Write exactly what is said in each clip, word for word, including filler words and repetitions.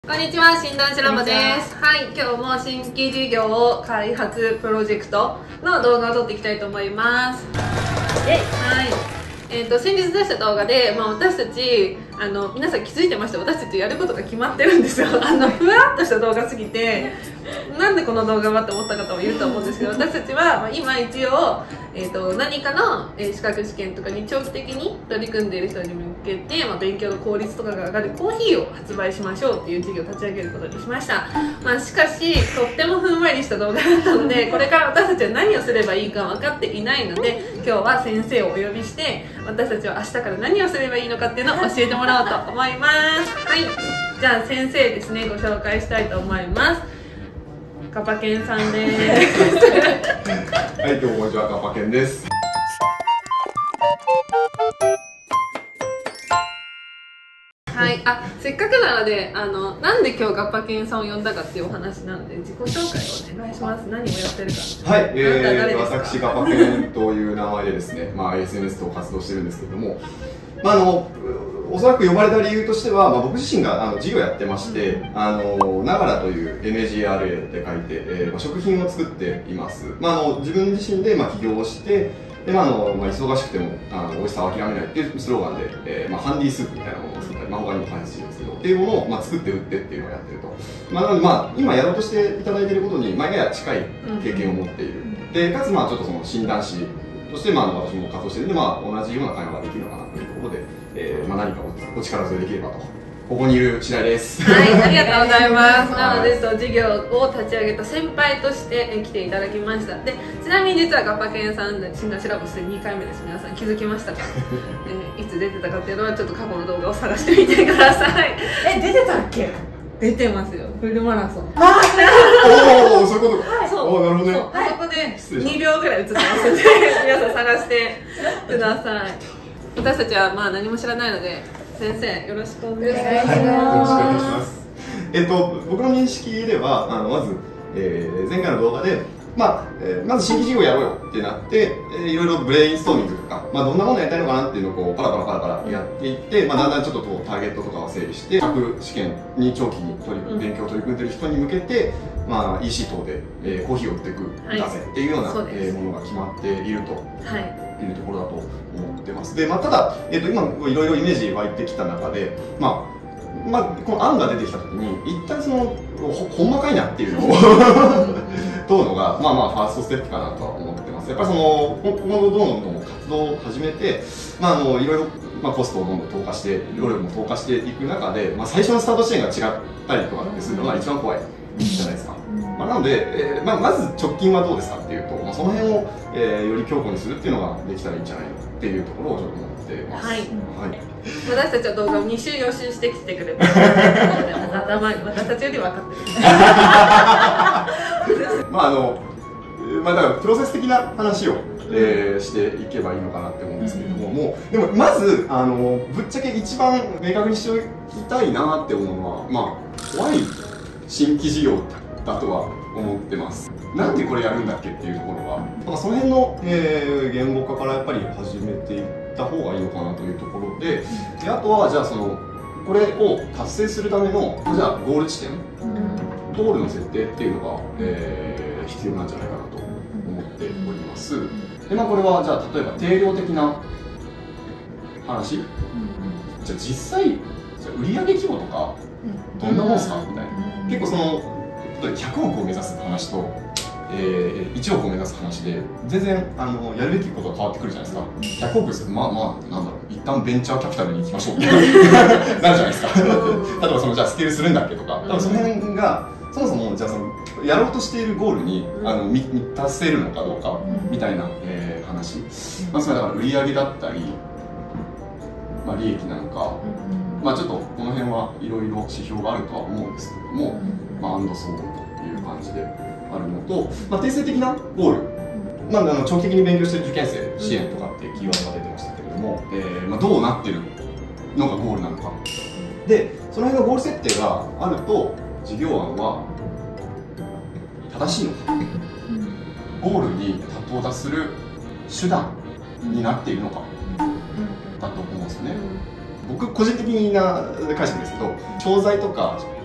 こんにちは、診断士ラボです。はい、今日も新規事業開発プロジェクトの動画を撮っていきたいと思います。はい、えーと、先日出した動画で、まあ、私たちあの皆さん気づいてました。私たちやることが決まってるんですよ。あのふわっとした動画すぎて、なんでこの動画はって思った方もいると思うんですけど、私たちは、まあ、今一応、えーと、何かの、えー、資格試験とかに長期的に取り組んでいる人に向けて、まあ、勉強の効率とかが上がるコーヒーを発売しましょうっていう事業を立ち上げることにしました。まあ、しかしとってもふんわりした動画だったので、これから私たちは何をすればいいか分かっていないので、今日は先生をお呼びして私たちは明日から何をすればいいのかっていうのを教えてもらおうと思います。はい、じゃあ先生ですね、ご紹介したいと思います。カパケンさんですはい、どうもこんにちは、カパケンです。 はい、あ、せっかくなので、あの、なんで今日ガッパケンさんを呼んだかっていうお話なので、自己紹介をお願いします。何をやってるか。 はい、えー、私ガパケンという名前でですね、まあ エスエヌエス と活動してるんですけれども、まああのおそらく呼ばれた理由としては、まあ、僕自身があの事業やってまして、うん、あのながらという エヌエージーアールエー って書いて、えーまあ、食品を作っています。まあ、あの自分自身でまあ起業をしてで、まああのまあ、忙しくてもあの美味しさを諦めないっていうスローガンで、えーまあ、ハンディースープみたいなものを作ったり、まあ、他にも開発してるんですけどっていうものを、まあ、作って売ってっていうのをやってると、まあ、なので、まあ、今やろうとしていただいていることに、まあ、やや近い経験を持っている、うん、でかつまあちょっとその診断士として、まあ、私も活動しているので、まあ、同じような会話ができるのかなというところで、えーまあ、何かお力添えできればと、ここにいる次第です。 はい、ありがとうございます。なので、そう、事業を立ち上げた先輩として来ていただきました。で、ちなみに実はガッパケンさんで診断士ラボしてにかいめです。皆さん気づきましたか？えー、いつ出てたかっていうのはちょっと過去の動画を探してみてください。 え、出てたっけ？ 出てますよ、フルマラソン。 ああ、おお、そういうことか。 そう、 なるほどね。 あそこでにびょうぐらい映ってますので、皆さん探してください。私たちはまあ何も知らないので、先生よろしくお願いします。 はい、よろしくお願いします。えっと僕の認識では、あのまず、えー、前回の動画で、まあえー、まず新規事業やろうよってなって、えー、いろいろブレインストーミングとか、まあ、どんなものやりたいのかなっていうのをこうパラパラパラパラやっていって、まあ、だんだんちょっとこうターゲットとかを整理して、資格試験に長期に取り勉強を取り組んでいる人に向けて、まあ、イーシー 等で、えー、コーヒーを売っていくんだぜっていうような、はい、えー、ものが決まっていると。はい、いうところだと思ってます。で、まあ、ただ、えー、と今いろいろイメージ湧いてきた中で、まあまあ、この案が出てきたときに一旦そのほ, ほんまかいなっていうのを問うのが、まあまあファーストステップかなとは思ってます。やっぱりそのこのどんどんどんどん活動を始めて、まあ、あのいろいろ、まあ、コストをどんどん投下して労力も投下していく中で、まあ、最初のスタート地点が違ったりとかってするのが一番怖いじゃないですか。まあ、なので、えーまあ、まず直近はどうですかっていうと、まあ、その辺を、えー、より強固にするっていうのができたらいいんじゃないのっていうところをちょっと思ってます。はい、はい、 私たちは動画をに週予習してきてくれたので、頭私たちより分かってる。 まああのまあだからプロセス的な話を、えー、していけばいいのかなって思うんですけれども、うん、もうでもまずあのぶっちゃけ一番明確にしておきたいなって思うのは、まあ怖い新規事業だとは思ってます。なんでこれやるんだっけっていうところは、まあ、その辺の、えー、言語化からやっぱり始めていった方がいいのかなというところで、であとはじゃあそのこれを達成するためのじゃあゴール地点、うん、ゴールの設定っていうのが、えー、必要なんじゃないかなと思っております。で、まあ、これはじゃあ例えば定量的な話、うん、じゃあ実際じゃあ売上規模とかどんなもんすかみたいな、結構そのひゃくおくを目指す話と、えー、いちおくを目指す話で全然あのやるべきことが変わってくるじゃないですか。ひゃくおくですまあまあなんだろう、一旦ベンチャーキャピタルに行きましょうってなるじゃないですか。例えばそのじゃあスケールするんだっけとか、多分その辺がそもそもじゃあそのやろうとしているゴールにあの満たせるのかどうかみたいな、えー、話、まあ、それだから売上だったり、まあ、利益なのか、まあちょっとこの辺はいろいろ指標があるとは思うんですけれども、まあ、アンドソーという感じであるのと、まあ、定性的なゴール、まあ、あの長期的に勉強している受験生支援とかっていうキーワードが出てましたけれども、えーまあ、どうなってるのがゴールなのかで、その辺のゴール設定があると事業案は正しいのか、ゴールに到達する手段になっているのかだと思うんですよね。僕個人的な解釈ですけど、教材とか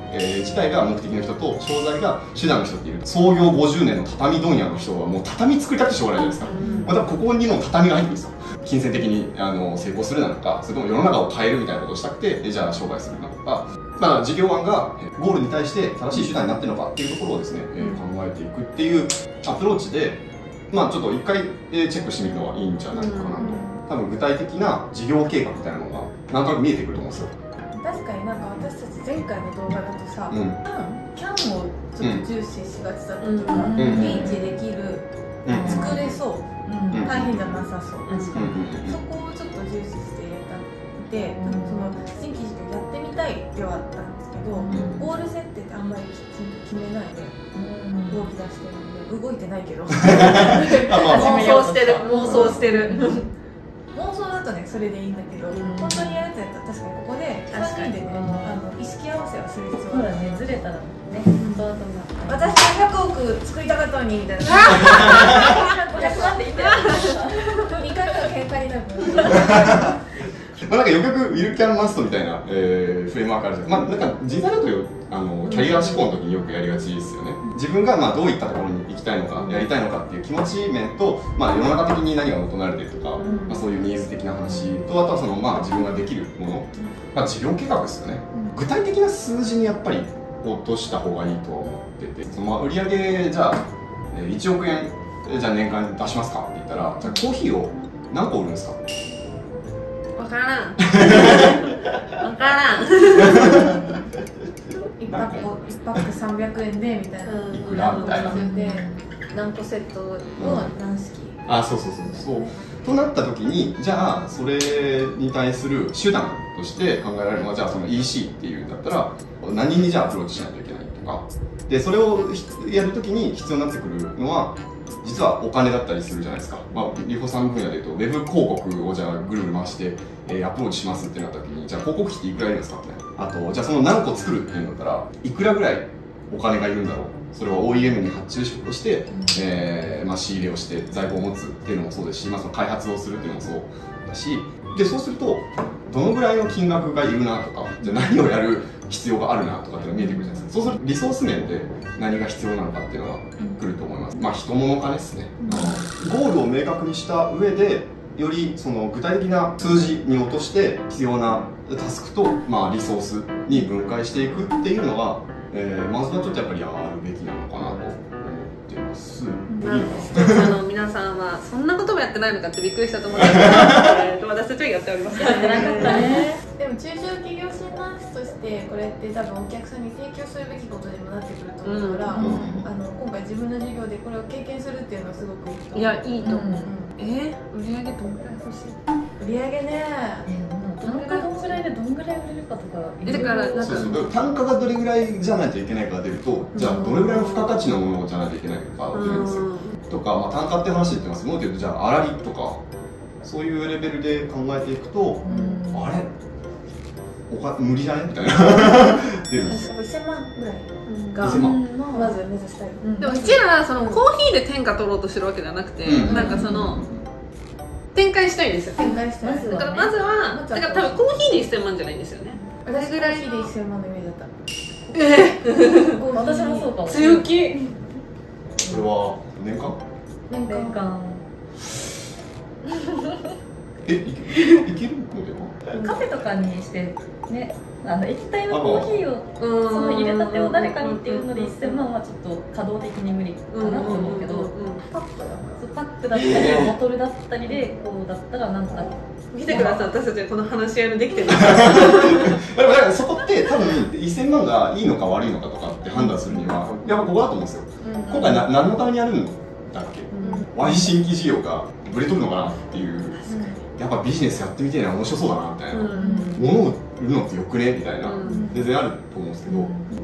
えー、自体が目的の人と商材が手段の人っていう創業ごじゅうねんの畳問屋の人はもう畳作りたくてしょうがないじゃないですか、うん、またここにも畳が入ってるんですよ。金銭的にあの成功するなのか、それとも世の中を変えるみたいなことをしたくてじゃあ商売するなのか、まあ、事業案がゴールに対して正しい手段になってるのかっていうところをですね、うん、えー、考えていくっていうアプローチで、まあ、ちょっと一回チェックしてみるのはいいんじゃないかなと、うん、多分具体的な事業計画みたいなのがなんとなく見えてくると思うんですよ。 確かになんか私たち前回の動画だとさ、うん、キャンをちょっと重視しがちだったとか、認知できる、うん、作れそう、うん、大変じゃなさそう、うん、そこをちょっと重視してやったんで、うん、その新規事業やってみたいではあったんですけど、うん、ゴール設定ってあんまりきちんと決めないで動き出してるんで、動いてないけど妄想してる妄想してる妄想だとねそれでいいんだけど、うん、本当にやるやつやったら確かにここでさんにんでね、あの意識合わせはする必要がある。 ね、ずれたらね、 私はひゃくおく作りたかったのにみたいなごひゃくまんでいいんだよにかいめの喧嘩になるまあなんかよくよくウィルキャンマストみたいな、えー、フレームワークあるじゃん。まあなんか実際だとあのキャリア志向の時によくやりがちですよね。自分がまあどういったところに行きたいのか、やりたいのかっていう気持ち面と、まあ世の中的に何が求められてるとか、まあそういうニーズ的な話と、あとはそのまあ自分ができるもの、まあ事業計画ですよね。具体的な数字にやっぱり落とした方がいいとは思ってて、そのまあ売上じゃあいちおくえんじゃあ年間出しますかって言ったら、じゃあコーヒーを何個売るんですか？ わからんわからん一パック一パックさんびゃくえんでみたいな、 いくらみたいな、 で何個セットを何式、 うん、あそうそうそうそうとなった時に、じゃあそれに対する手段として考えられるのは、じゃあその イーシー っていうんだったら何にじゃあアプローチしないといけないとかで、それをやるときに必要になってくるのは実はお金だったりするじゃないですか。まあ、リホさん分野でいうとウェブ広告をじゃあぐるぐる回して、えー、アプローチしますってなった時に、じゃあ広告費っていくらいるんですかって、あとじゃあその何個作るっていうんだったらいくらぐらいお金がいるんだろう。それは オーイーエム に発注して、えーまあ、仕入れをして在庫を持つっていうのもそうですし、まあ、その開発をするっていうのもそうだし、でそうするとどのぐらいの金額がいるなとか、じゃあ何をやる必要があるなとかっていうのが見えてくるじゃないですか。そうするとリソース面で何が必要なのかっていうのが来ると思います。まあ人物金ですね、うん、ゴールを明確にした上でよりその具体的な数字に落として必要なタスクと、まあ、リソースに分解していくっていうのが、えー、まずはちょっとやっぱりやるべきなのかなと思ってます。 まあ、あの皆さんはそんなこともやってないのかってびっくりしたと思うんですけど私たちはやっておりますからね。でも中小企業診断士としてこれって多分お客さんに提供するべきことにもなってくると思うから、うん、あの今回自分の事業でこれを経験するっていうのはすごくいいと思う。 いやいいと思う、うん、えー、売り上げどんぐらい欲しい？ 売り上げね、 単価どんぐらいでどんぐらい売れるかとか、 だからなんかそうそう単価がどれぐらいじゃないといけないかが出ると、じゃあどれぐらいの付加価値のものじゃないといけないかが出るんですよ、うん、とか、まあ、単価って話言ってますけど、もっと言うとじゃあ粗利とかそういうレベルで考えていくと、うん、あれおか無理じゃねみたいな出るんですよ。 せんまんぐらいがいちまんまず目指したい、うん、 でもうちらそのコーヒーで天下取ろうとしてるわけではなくて、うん、なんかその展開したいんですよ。 展開したい。 だからまずは、だから多分コーヒーでせんまんじゃないんですよね。 私ぐらいコーヒーでせんまんのイメージだった。 えー、私もそうかも。 強気。 これは年間？ 年間。年間え、いける？いけるのでは？ カフェとかにしてね、あの液体のコーヒーをその入れたてを誰かにっていうのでいっせんまんはちょっと稼働的に無理かなと思うけど、パックだパックだったりボトルだったりでこうだったらなんか見てください、私たちはこの話し合いのできてる。 でもだからそこって多分いっせんまんがいいのか悪いのかとかって判断するにはやっぱここだと思うんですよ。今回な何のためにやるんだっけ？ワイ新規事業がブレとるのかなっていう。やっぱビジネスやってみてえな、面白そうだなみたいな、うん、物を売るのってよくねみたいな、うん、全然あると思うんですけど、うん、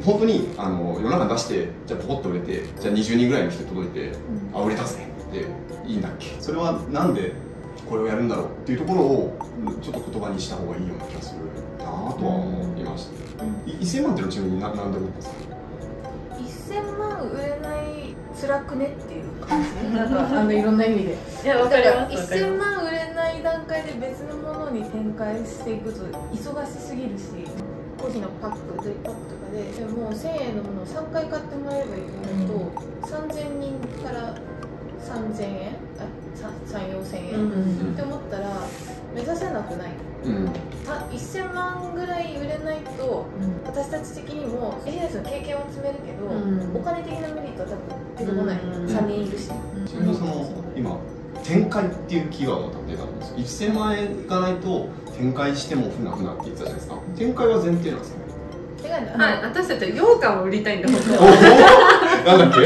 本当にあの世の中に出してじゃあポコッと売れてじゃあにじゅうにんぐらいの人届いて、うん、あ売れたぜっていいんだっけ、それはなんでこれをやるんだろうっていうところをちょっと言葉にした方がいいような気がするなとは思いました、うん、いっせんまんってのちなみに何で思ったんですか？ いっせんまん売れない辛くねっていう感じなんかあのいろんな意味でいや分かりますいっせんまん売れない段階で別のものに展開していくと忙しすぎるし、コーヒーのパックでパックとかで、でもせんえんのものをさんかい買ってもらえばいいと思うと、さんぜんにんからさんぜんえん、あ、さん、よんせんえんって思ったら目指せなくない？うん、あ、せんまんぐらい売れないと、うん、私たち的にもビジネスの経験は積めるけど、うん、お金的なメリットは多分出てこない、うん、さんにんいるし、 ちなみにその今展開っていうキーワードが出たんです。せんまんえんいかないと展開してもふなふなって言ってたじゃないですか。展開は前提なんですかね。 はい、私たちは羊羹を売りたいんだ。本当は。なんだっけ。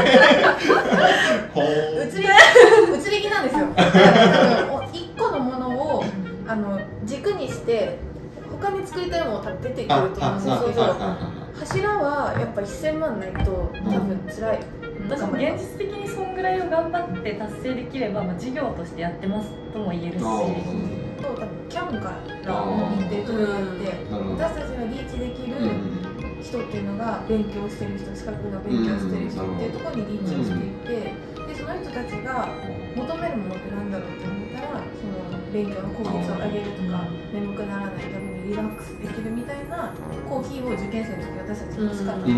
移り移り気なんですよ。一個のものをあの軸にして他に作りたいものが出てくると思うんですけど、柱はやっぱせんまんないと多分辛い。 私も現実的にそんぐらいを頑張って達成できれば、まあ、事業としてやってますとも言えるし、 多分キャンから認定取りによって私たちがリーチできる人っていうのが勉強してる人、資格が勉強してる人っていうところにリーチをしていて、でその人たちが求めるものって何だろうって思ったら、その勉強の効率を上げるとか、眠くならないためにリラックスできるみたいなコーヒーを受験生の時私たちに使ったところ、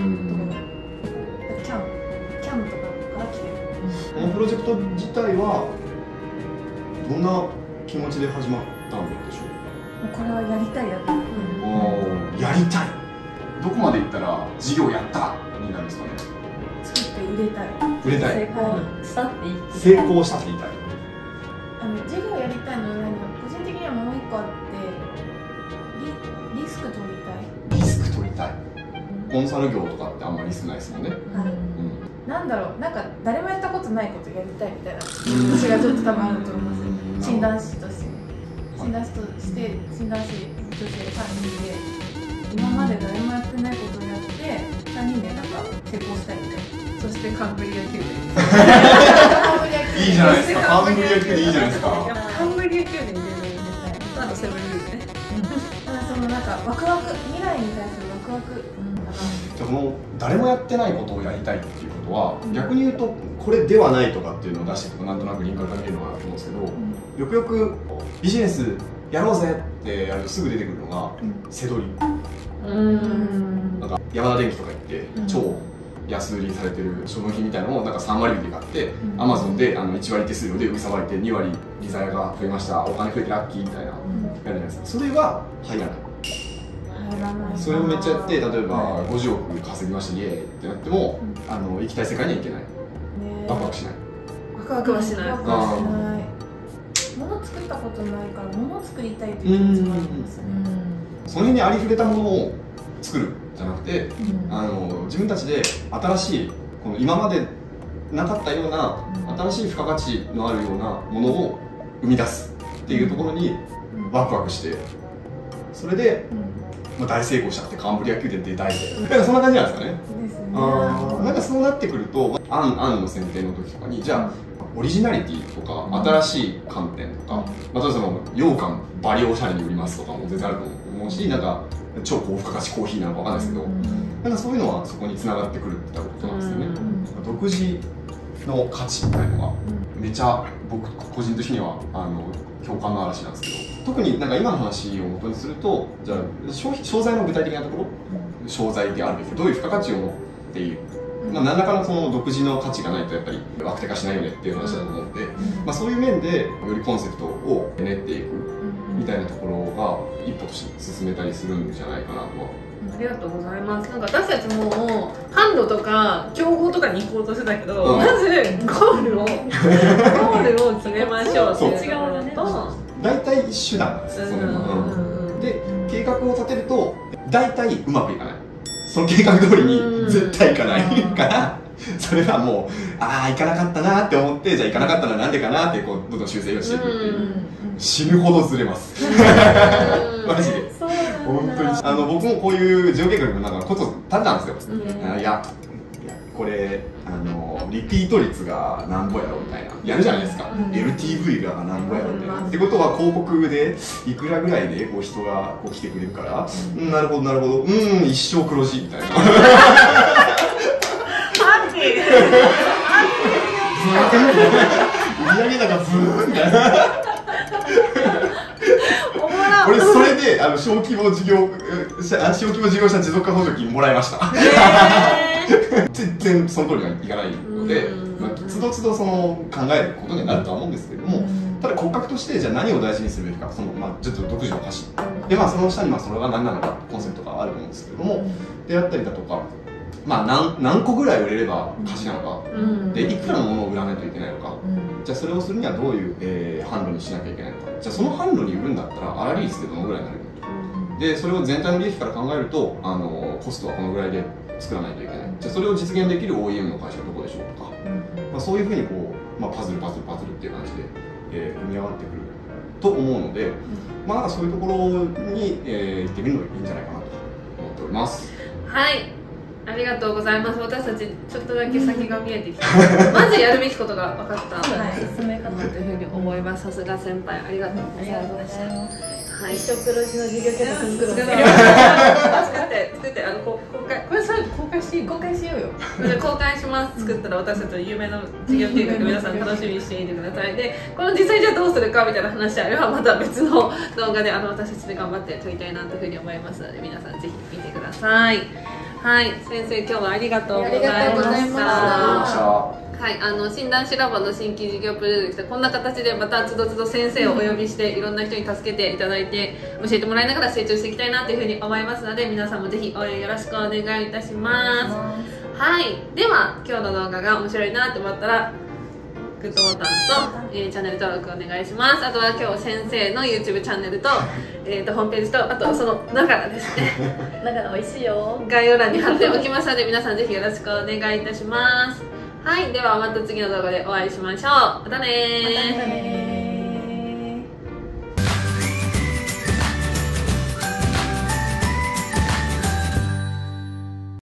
キャンキャンとかから来てる。 このプロジェクト自体はどんな気持ちで始まったんでしょう。 これはやりたいやと、 うん、やりたい。どこまでいったら事業やったになるんですかね。 作って売れたい。 売れたい。 成功したって言いたい。 成功したって言いたい。 あの事業やりたいの裏には個人的にはもう一個あって、リ、リスク取りたい。 リスク取りたい。コンサル業とかってあんまりリスクないですもんね。はい。 うん、なんだろう、なんか誰もやったことないことやりたいみたいな私がちょっと多分あると思います。診断士として診断士として診断士女性さんにんで今まで誰もやってないことをやってさんにんでなんか成功したいみたいな。 そしてカンブリア宮殿。 いいじゃないですか。カンブリア宮殿いいじゃないですか。 カンブリア宮殿に入れる。あとセブンルールね。 ただそのなんかワクワク、未来に対するワクワク。 じゃあこの誰もやってないことをやりたいっていうことは、うん、逆に言うとこれではないとかっていうのを出していくとなんとなく輪郭が見えるのかなと思うんですけど、うん、よくよくビジネスやろうぜってやるとすぐ出てくるのが、うん、背取り。うんなんかヤマダ電機とか行って、うん、超安売りされてる商品みたいなのをなんかさんわり引きで買って、アマゾンであのいちわり手数料で売りさばいてにわり利ザヤが増えました、お金増えてラッキーみたいな、うん、やるじゃないですか。それは入らない。それをめっちゃやって、例えばごじゅうおく稼ぎましたイエーイってなっても、うん、あの行きたい世界には行けない。ワクワクしない。 ワクワクはしない。ワクワクしない。 物作ったことないから物を作りたいという気持ちがありますね。 その辺にありふれたものを作るじゃなくて、うん、あの自分たちで新しいこの今までなかったような新しい付加価値のあるようなものを生み出すっていうところにワクワクして、それで、まあ、大成功したってカンブリア宮殿って大で、なんかそんな感じなんですかね。ああ、なんかそうなってくると、案案の選定の時とかにじゃあオリジナリティとか新しい観点とか、またその羊羹バリおしゃれに売りますとかも全然あると思うし、なんか超高付加価値コーヒーなのかわかんないですけど、なんかそういうのはそこに繋がってくるってことなんですよね。独自の価値みたいなのがめちゃ僕個人的にはあの共感の嵐なんですけど、特になんか今の話を元にすると、じゃあ商品商材の具体的なところ、商材であるべきどういう付加価値を持っている、まあ、何らかのその独自の価値がないとやっぱり枠定化しないよねっていう話だと思うので、まあ、そういう面でよりコンセプトを練っていくみたいなところが一歩として進めたりするんじゃないかなとは。 ありがとうございます。なんか私たちもハンドとか競合とかに行こうとしてたけど、うん、まずゴールをゴールを決めましょうっていうのと、 大体手段なんですよ。それはで計画を立てると大体うまくいかない。その計画通りに絶対いかないから、それはもうああいかなかったなって思って、じゃあいかなかったのはなんでかなってこうどんどん修正をしていくっていう、死ぬほどずれますマジで本当に。あの僕もこういう事業計画のなんかコツ立てたんですよ。いやこれあのリピート率がなんぼやろみたいなやるじゃないですか。 エルティーブイ がなんぼやろみたいなってことは、広告でいくらぐらいでこう人がこう来てくれるから、うんなるほどなるほど、うん一生黒字みたいなハッピー売上高ブーンみたいなおもろ俺それであの小規模事業小規模事業者持続化補助金もらいました。全然その通りにはいかないので、まあ、つどつどその考えることになるとは思うんですけれども、ただ骨格としてじゃあ何を大事にするべきか、その、まあ、ちょっと独自の歌詞で、まあ、その下にまあそれが何なのかコンセプトがあると思うんですけれども、であったりだとか、まあ、何, 何個ぐらい売れれば価値なのか、でいくらのものを売らないといけないのか、じゃあそれをするにはどういう、えー、販路にしなきゃいけないのか、じゃあその販路に売るんだったら粗利率ってどのぐらいになるのか、でそれを全体の利益から考えるとあのコストはこのぐらいで作らないといけない、じゃあそれを実現できる オーイーエム の会社はどこでしょうとか、まあ、そういうふうにこう、まあ、パズルパズルパズルっていう感じで、えー、組み上がってくると思うので、まあ、なんかそういうところに、えー、行ってみるのがいいんじゃないかなと思っております。 はい、ありがとうございます。私たちちょっとだけ先が見えてきた。まずやるべきことが分かった。はい、進めかなというふうに思います。さすが先輩、ありがとうございました。はい、 一生黒字の事業計画作ろう。作って作ってあの公開これさ公開していい公開しようよ。 公開します。作ったら私たちの夢の事業計画皆さん楽しみにしていてください。でこの実際じゃあどうするかみたいな話あればまた別の動画であの私たちで頑張って撮りたいなというふうに思いますので皆さんぜひ見てください。はい、先生今日はありがとうございました。はい、あの診断士ラボの新規事業プロジェクトこんな形でまたつどつど先生をお呼びしていろんな人に助けていただいて教えてもらいながら成長していきたいなというふうに思いますので皆さんもぜひ応援よろしくお願いいたします。はい、では今日の動画が面白いなと思ったらグッドボタンと、えー、チャンネル登録お願いします。あとは今日先生の YouTube チャンネルと、えー、とホームページとあとその中からですね中が美味しいよ概要欄に貼っておきますので皆さんぜひよろしくお願いいたします。はい、ではまた次の動画でお会いしましょう。またねー。 またねー。